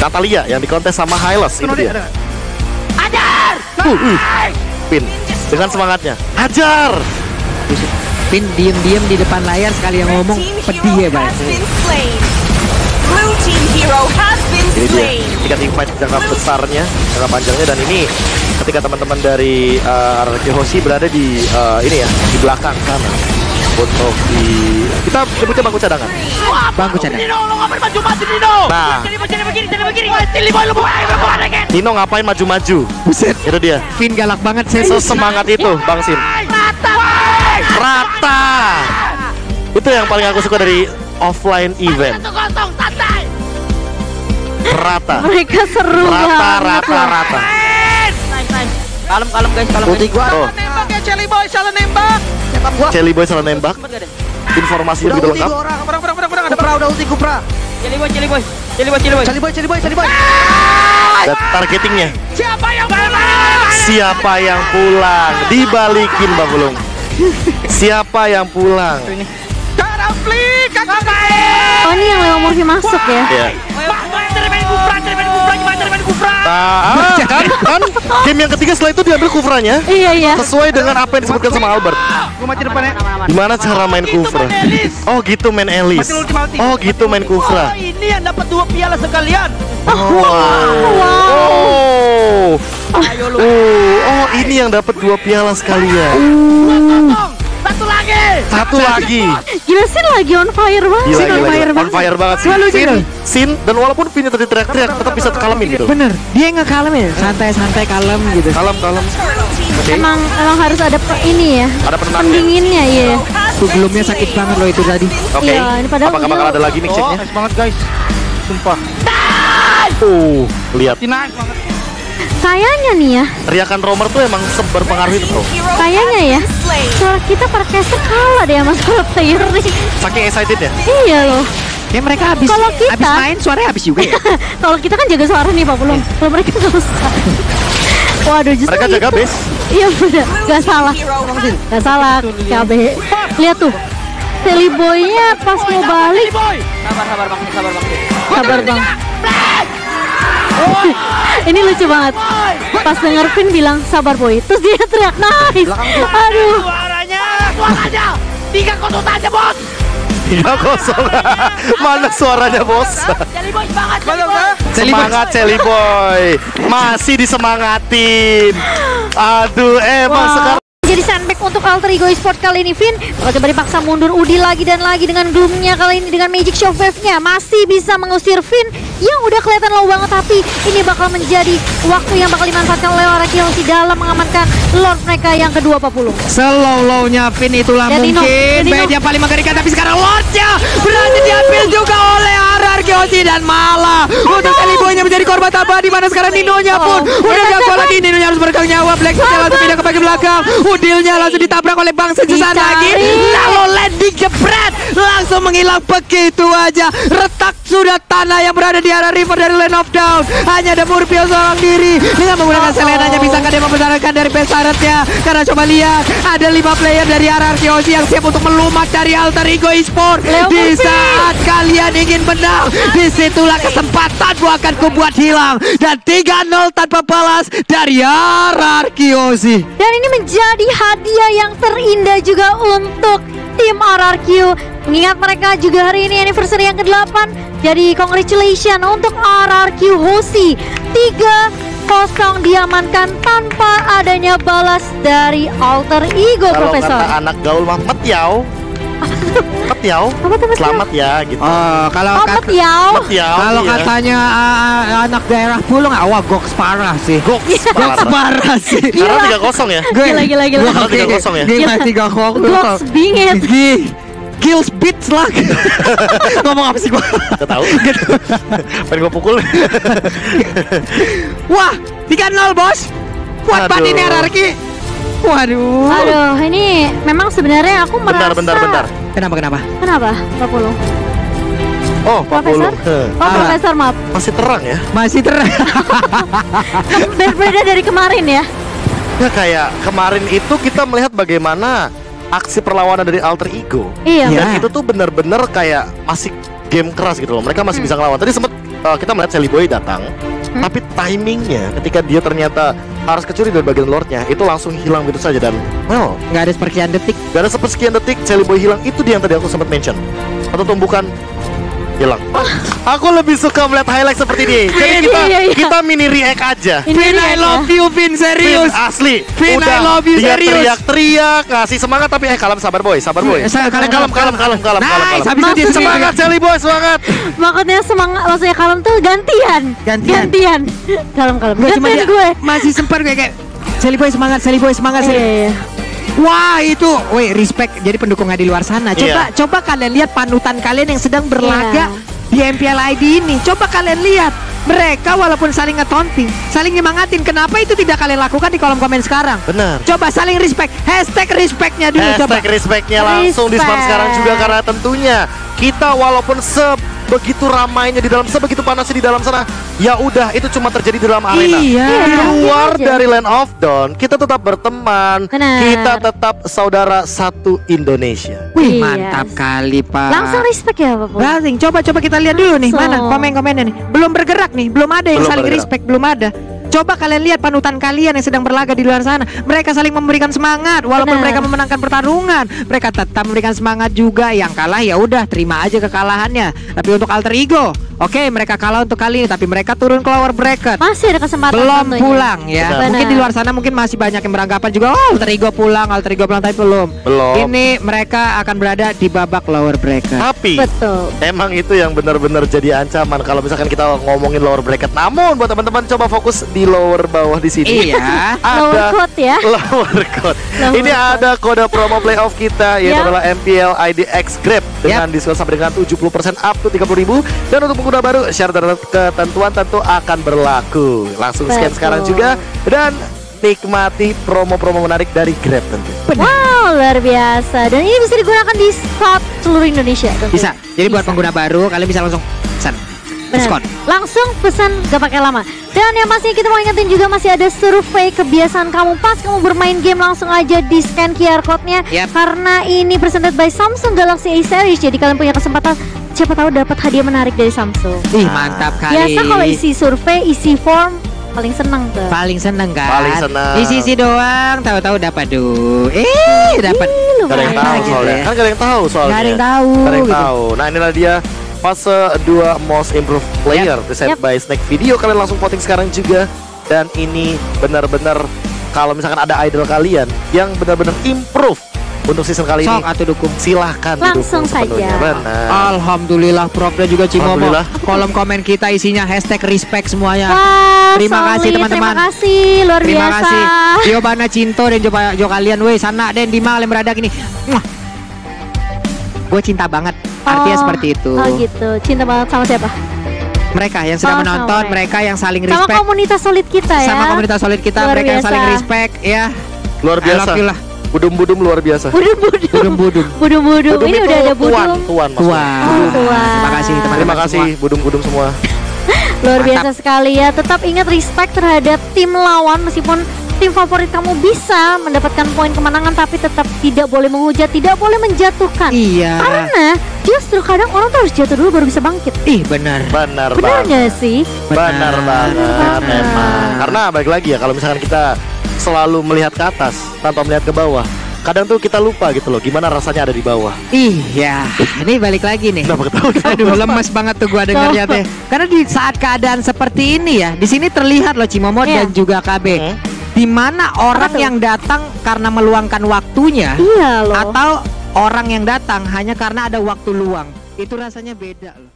Natalia yang dikontes sama Hylos itu dia. Ajar! Pin dengan semangatnya. Hajar! Pin diem-diem di depan layar sekali yang ngomong pedih ya, Bang. Ini dia tingkat invite jangka besarnya, jangka panjangnya, dan ini ketika teman-teman dari RRQ Hoshi berada di ini ya, di belakang sana untuk kita sebutnya bangku cadangan. Bangku cadangan. Nah, Nino ngapain maju-maju? Buset. Itu dia. Pin galak banget sih. Semangat itu, Bang Sin. Rata. Itu yang paling aku suka dari offline event. Rata. Mereka seru banget. Rata. Kalem guys, kalem. Putih gua. Oh. Nembak ya Celi Boy, salah nembak. Celi Boy salah nembak. Informasi lebih lengkap. Ada Kupra, udah ulti Kupra. Celi Boy. Dan targetingnya. Siapa yang pulang? Dibalikin Bang Bulung. Siapa yang pulang? Karafli, kakak. Oh, ini yang Leo Murphy masuk ya? Iya. Kan game yang ketiga setelah itu diambil Kufranya. Iya. Sesuai dengan apa yang disebutkan sama Albert. Gua mati depannya. Gimana cara main Kufra? Oh gitu main Elis. Oh gitu main Kufra. Ini yang dapat 2 piala sekalian. Oh ini yang dapat 2 piala sekalian. Satu lagi. Gila, Sin lagi on fire banget. Gila. On fire banget sih. Sin, dan walaupun Vinnya tadi teriak-teriak tetap bisa kalemin gitu. Bener, dia ngekalemin, santai-santai kalem gitu. Kalem. Emang harus ada ini ya. Ada penenangnya. Pendinginnya ya. Tuh belumnya sakit banget loh itu tadi. Oke. Iya, ini padahal Apakah bakal ada lagi nih checknya? Nice banget guys. Sumpah. Lihat. Nice banget. Kayaknya nih ya. Teriakan Romer tuh emang berpengaruh itu, bro. Kayaknya ya. Suara kita Parkcaster kalah deh sama suara player nih. Saking excited ya. Iya loh. Kayak mereka habis main suaranya habis juga ya. Kalau kita kan jaga suara nya Pak Pulung. Kalau mereka nggak usah. Waduh, justru Mereka jaga itu. base. Iya bener, gak salah. Gak salah, KB. Lihat tuh. Celi Boy-nya pas mau balik. Sabar bang. Sabar bang. Ini lucu banget. Pas denger Vin bilang sabar boy, terus dia teriak nice. Aduh. Suaranya 3-0 aja bos. 3-0. Mana suaranya bos? Celi Boy semangat. Semangat Celi Boy. Masih disemangatin. Aduh, emang sekarang Jadi sandbag untuk Alter Ego Esports kali ini, Vin. Kalau coba dipaksa mundur Udi lagi dan lagi dengan Gloomnya kali ini dengan Magic Shockwave-nya masih bisa mengusir Vin yang udah kelihatan low banget, tapi ini bakal menjadi waktu yang bakal dimanfaatkan oleh RRQ Hoshi dalam mengamankan Lord mereka yang kedua Pak Pulung. Slow-lownya Vin itulah Dan mungkin bait yang paling mengerikan, tapi sekarang Lordnya berhasil diambil juga oleh RRQ Hoshi dan malah untuk Celi Boy-nya menjadi korban tambah, di mana sekarang Nino-nya pun udah gak kuat lagi. Nino-nya harus meregang nyawa. Black Steel langsung pindah ke bagian belakang. Udilnya langsung ditabrak oleh Bang Sin sesaat lagi. Lalu landing jebret langsung menghilang begitu aja. Retak sudah tanah yang berada di arah river dari Land of Down. Hanya ada Murpio seorang diri dengan menggunakan Selenanya. Bisakah dia mempertahankan dari pesaretnya? Karena coba lihat, ada 5 player dari RRQ Hoshi yang siap untuk melumat dari Alter Ego Esports. Di saat kalian ingin menang, disitulah kesempatanmu akan kubuat hilang. Dan 3-0 tanpa balas dari RRQ Hoshi. Dan ini menjadi hadiah yang terindah juga untuk tim RRQ. Mengingat mereka juga hari ini anniversary yang ke-8. Jadi congratulations untuk RRQ Hoshi. 3-0 diamankan tanpa adanya balas dari Alter Ego, kalau Profesor. kata anak gaul mah metiau. Selamat ya gitu. Kalau Metiau. kalau iya. katanya anak daerah Pulung, wah goks parah sih. Goks parah sih. Sekarang 3-0 ya. Gila. Sekarang 3-0 ya. Gila 3-0. Goks bingit. Kills beats lah. Ngomong apa sih gua? Gak tahu. Pengen gua pukul. Wah, 3-0 bos. Kuat banget ini RRQ. Waduh. Aduh, ini memang sebenarnya aku merasa. Bentar. Kenapa, Pak Pulung? Oh, Pak Profesor? Pulung. Oh, Profesor, maaf. Masih terang ya? Masih terang. Berbeda dari kemarin ya. Ya kayak kemarin itu kita melihat bagaimana aksi perlawanan dari Alter Ego. Iya. Dan itu tuh bener-bener kayak masih game keras gitu loh. Mereka masih bisa ngelawan. Tadi sempat kita melihat Sally Boy datang, tapi timingnya ketika dia ternyata harus kecuri dari bagian lordnya, itu langsung hilang gitu saja. Dan well, Nggak ada sepersekian detik. gak ada sepersekian detik Sally Boy hilang. Itu dia yang tadi aku sempat mention. Atau tumbukan hilang. Aku lebih suka melihat highlight seperti ini. Jadi kita mini react aja. Ini Vin, I dia, love you, Vin, serius. Vin, asli. Vin, I love you, dia serius. teriak-teriak, ngasih semangat, tapi kalem, sabar boy, sabar boy. Kalem. Nice, habis itu dia Semangat Sally Boy, semangat. Makanya semangat, maksudnya kalem tuh gantian. Kalem. Gantian dia gue. masih sempat kayak Sally Boy semangat. Iya. Wah itu, respect. Jadi pendukungnya di luar sana. Coba kalian lihat panutan kalian yang sedang berlaga di MPL ID ini. Coba kalian lihat, mereka walaupun saling nge-taunting, saling nyemangatin. Kenapa itu tidak kalian lakukan di kolom komen sekarang? Benar. Coba saling respect. Hashtag respectnya dulu. Coba. Hashtag respectnya langsung di spam sekarang juga, karena tentunya kita walaupun sebegitu ramainya di dalam, sebegitu panasnya di dalam sana, ya udah itu cuma terjadi di dalam arena. Iya. Di luar Aja. dari Land of Dawn, kita tetap berteman, Benar. kita tetap saudara satu Indonesia. Wih, Iya. mantap kali, Pak. Langsung respect ya Bapak. Langsung. Coba kita lihat dulu nih, mana Langsung. komen-komennya nih. Belum bergerak nih, belum ada yang Belum saling bergerak. respect, belum ada. Coba kalian lihat panutan kalian yang sedang berlaga di luar sana. Mereka saling memberikan semangat walaupun Benar. mereka memenangkan pertarungan. Mereka tetap memberikan semangat juga. Yang kalah ya udah terima aja kekalahannya. Tapi untuk alter ego, oke, mereka kalah untuk kali ini, tapi mereka turun ke lower bracket. Masih ada kesempatan Belum tentunya. pulang ya. Benar. Mungkin di luar sana mungkin masih banyak yang beranggapan juga, alter ego pulang, tapi belum. Ini mereka akan berada di babak lower bracket. Tapi Betul. emang itu yang benar-benar jadi ancaman kalau misalkan kita ngomongin lower bracket. Namun buat teman-teman coba fokus di lower bawah di sini. Iya. Lower code ya. Lower code. Lower Ini code. ada kode promo playoff kita, yaitu Yap. adalah MPL ID X Grab dengan diskon sampai dengan 70% up to 30.000. Dan untuk pengguna baru, syarat dan ketentuan tentu akan berlaku. Langsung scan Betul. sekarang juga dan nikmati promo-promo menarik dari Grab tentu. Wow, luar biasa. Dan ini bisa digunakan di spot seluruh Indonesia tentunya. Bisa. Jadi buat Bisa. pengguna baru kalian bisa langsung pesan. Benar. Diskon. Langsung pesan gak pakai lama. Dan yang pastinya kita mau ingetin juga masih ada survei kebiasaan kamu pas kamu bermain game, langsung aja di scan QR code-nya. Yap. Karena ini presented by Samsung Galaxy A series, jadi kalian punya kesempatan siapa tahu dapat hadiah menarik dari Samsung. Ih, mantap kali. Biasa kalau isi survei, isi form paling seneng tuh. Paling seneng kan? Paling seneng. Isi doang, tahu-tahu dapat dapat. Ih, Gak ada yang lumayan. tahu gitu soalnya. ya. Kan gak ada yang tahu soalnya. Gak ada yang tahu. Gak ada yang gitu. tahu. Nah inilah dia fase 2 Most Improved Player preset Yap. by Snack Video. Kalian langsung voting sekarang juga. Dan ini benar-benar kalau misalkan ada idol kalian yang benar-benar improve untuk season kali Sok ini, atau dukung. silahkan Langsung didukung sepenuhnya. saja. Benar. Alhamdulillah, Propda juga Cimomo. Alhamdulillah. Kolom komen kita isinya hashtag respect semuanya. Wah, Terima kasih, solid. teman-teman. Terima kasih, luar Terima biasa. kasih. Giovanna Cinto dan Jo kalian, weh sana dan di kalian berada gini. Gue cinta banget. Artinya Oh, seperti itu. Oh gitu, cinta banget sama siapa? Mereka yang sedang Oh, menonton, sama mereka yang saling Sama respect. komunitas solid kita ya. Sama komunitas solid kita, Luar mereka yang saling biasa. respect ya. Luar I biasa. love you lah. Budum-budum luar biasa. Budum-budum. Budum-budum. Budum-budum. Ini itu udah ada tuan, budum. tuan maksudnya. Tuan. Oh, tuan. Terima kasih teman-teman. Terima kasih budum-budum semua. Luar Mantap. biasa sekali ya. Tetap ingat respect terhadap tim lawan, meskipun tim favorit kamu bisa mendapatkan poin kemenangan, tapi tetap tidak boleh menghujat, tidak boleh menjatuhkan. Iya. Karena justru kadang orang tuh harus jatuh dulu baru bisa bangkit. Ih benar. Benar Benar banget. nggak sih? Benar banget Benar. memang. Karena balik lagi ya, kalau misalkan kita selalu melihat ke atas tanpa melihat ke bawah, kadang tuh kita lupa gitu loh gimana rasanya ada di bawah. Iya, ini balik lagi nih. Kenapa ketawa? Aduh, lemes banget tuh gua dengarnya teh. Karena di saat keadaan seperti ini ya, di sini terlihat loh Cimomo Iya. dan juga KB. Di mana orang Apa tuh? yang datang karena meluangkan waktunya Iya loh. atau orang yang datang hanya karena ada waktu luang. Itu rasanya beda loh.